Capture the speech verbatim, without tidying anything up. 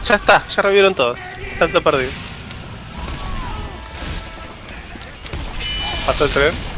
Ya está, ya revivieron todos. Tanto perdido. Pasó el tren.